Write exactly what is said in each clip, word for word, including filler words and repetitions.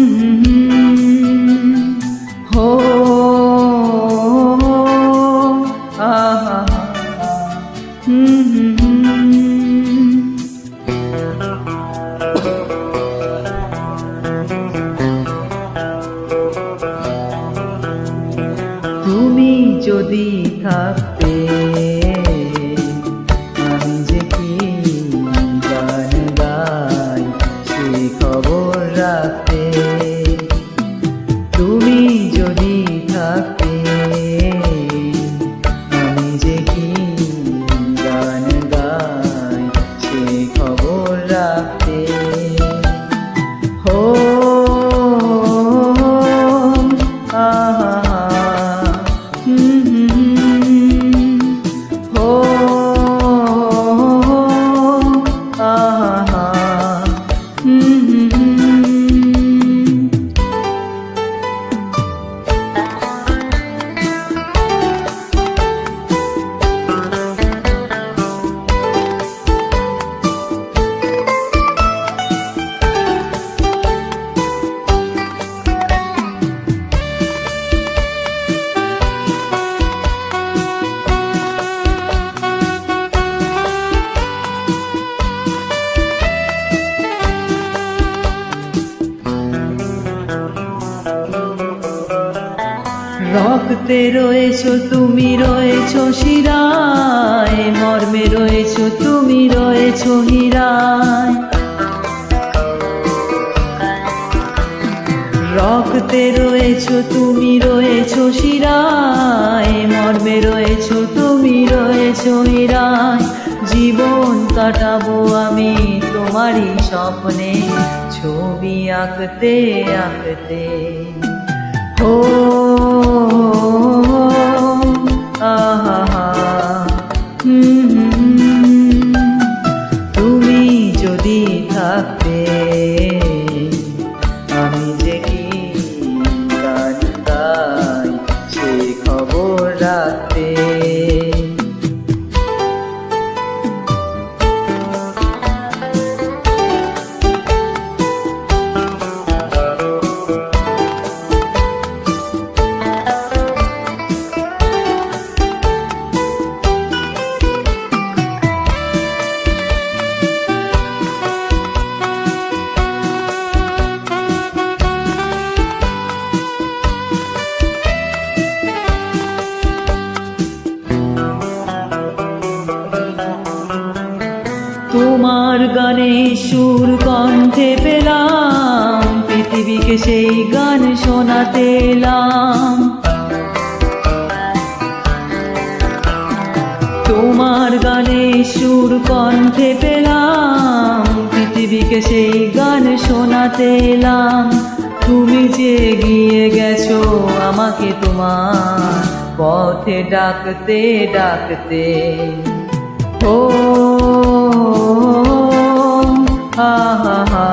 हो आहा তুমি যদি থাকতে আমি যে কি গান গাই সে খবর রাখতে। তুমি যদি থাকতে আমি যে কি গান গাই সে খবর রাখতে। হো আহা हो आहा রক্তে রয়েছো তুমি রয়েছো শিরায়, মর্মে রয়েছো তুমি রয়েছো হীরায়। রক্তে রয়েছো তুমি রয়েছো শিরায়, মর্মে রয়েছো তুমি রয়েছো হীরায়। জীবন কাটাবো আমি তোমারই স্বপ্নে, ছবি আঁকতে আঁকতে। हो आहा তুমি যদি থাকতে আমি যে কি গান গাই সে খবর রাখতে। তোমার গানে সুর কণ্ঠে পেলাম, পৃথিবীকে সেই গান শোনাতে এলাম। তোমার গানে সুর কণ্ঠে পেলাম, পৃথিবীকে সেই গান শোনাতে এলাম। তুমি যে এগিয়ে গেছো আমাকে তোমার পথে ডাকতে ডাকতে। हो आहा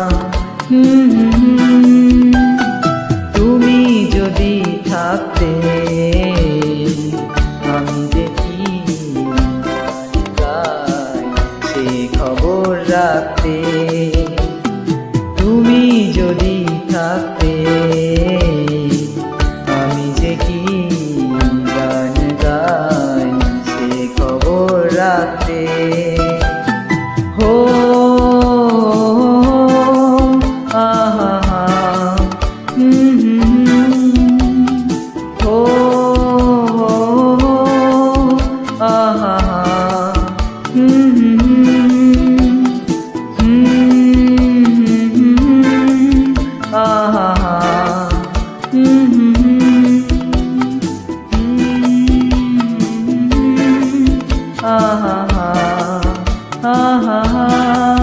তুমি যদি থাকতে আমি যে কি গাই সে খবর রাখতে। তুমি যদি থাকতে আমি যে কি গান গাই সে খবর রাখতে। हो आहा हो आहा आहा आहा आहा